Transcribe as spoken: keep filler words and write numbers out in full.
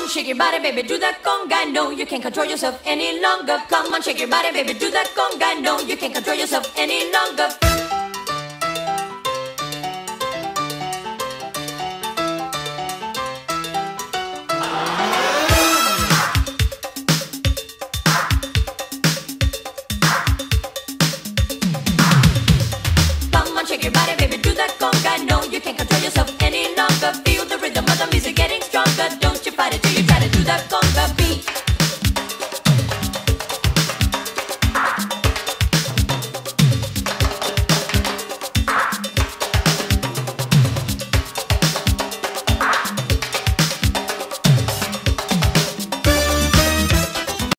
shake your body, baby, do that conga. No, you can't control yourself any longer. Come on, shake your body, baby, do that conga. No, you can't control yourself any longer.